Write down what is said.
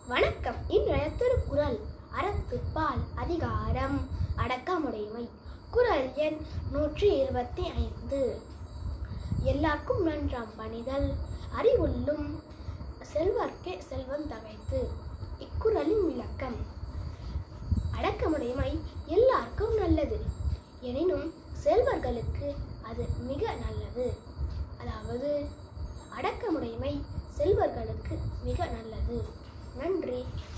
வணக்கம். இன்றைய திருக்குறள் அறத்துப்பால் அதிகாரம் அடக்கமுடைமை. குறள் எண் 125. எல்லாருக்கும் நன்றாம் பணிதல் அறிவுள்ளும் செல்வர்க்கே செல்வம் தகைத்து. இக்குறளின் விளக்கம்: அடக்கமுடைமை எல்லாருக்கும் நல்லது, எனினும் செல்வர்களுக்கு அது மிக நல்லது. அதாவது அடக்கமுடைமை செல்வர்களுக்கு மிக நல்லது. நன்றி.